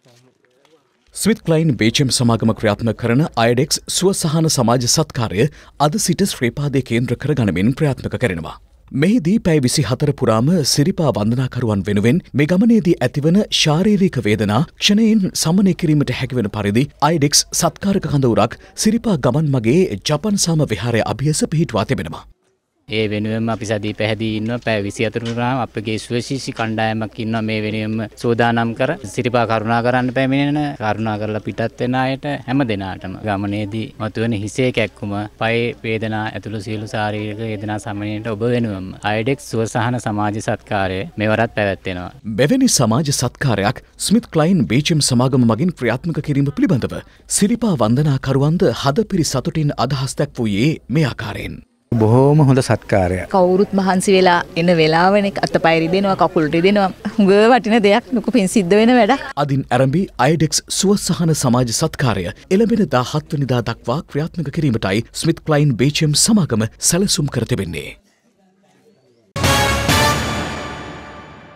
ස්විත් ක්ලයින් බේචම් සමාගම ක්‍රියාත්මක කරන Iodex සුවසහන සමාජ සත්කාරය අද සිට ශ්‍රීපාදය කේන්ද්‍ර කර ගනිමින් ක්‍රියාත්මක කරනවා. මෙහිදී පැය 24 පුරාම සිරිපා වන්දනාකරුවන් වෙනුවෙන් මේ ගමනේදී ඇතිවන ශාරීරික වේදනා ක්ෂණයෙන් සමනය කිරීමට හැකිවන පරිදි Iodex සත්කාරක කඳවුරක් සිරිපා ගමන් මගේ ජපන් සාම විහාරය අභියස පිහිටුවා තිබෙනවා. ඒ වෙනුවෙන්ම අපි සදී පැහැදී ඉන්නවා පැය 24 පුරාම අපගේ සුවශීලී කණ්ඩායමක් ඉන්නවා මේ වෙනුවෙන්ම සෝදානම් කර සිරිපා කරුණා කරන්න පැමිණෙන කරුණා කරලා පිටත් වෙන අයට හැම දිනාටම ගමනේදී මතුවෙන හිසේ කැක්කුම පයේ වේදනා ඇතුළු සියලු ශාරීරික වේදනා සමනයට ඔබ වෙනුවම Iodex සුවසහන සමාජ සත්කාරය මෙවරත් පැවැත්වෙනවා. මෙවැනි සමාජ සත්කාරයක් ස්මිත් ක්ලයින් බේචම් සමාගම මගින් ක්‍රියාත්මක කිරීම පිළිබඳව සිරිපා වන්දනාකරුවන්ද හදපිරි සතුටින් අදහස් දක්වුවේ මේ ආකාරයෙන්. බොහෝම හොඳ සත්කාරයක්. කවුරුත් මහන්සි වෙලා එන වෙලාවනේ අතපය රිදෙනවා කකුල් රිදෙනවා. හුඟ වටින දෙයක් ලොකු පින් සිද්ධ වෙන වැඩක්. අදින් ආරම්භී Iodex සුවසහන සමාජ සත්කාරය එළඹෙන 17 වෙනිදා දක්වා ක්‍රියාත්මක කිරීමටයි ස්මිත් ක්ලයින් බේචම් සමාගම සැලසුම් කර තිබෙන්නේ.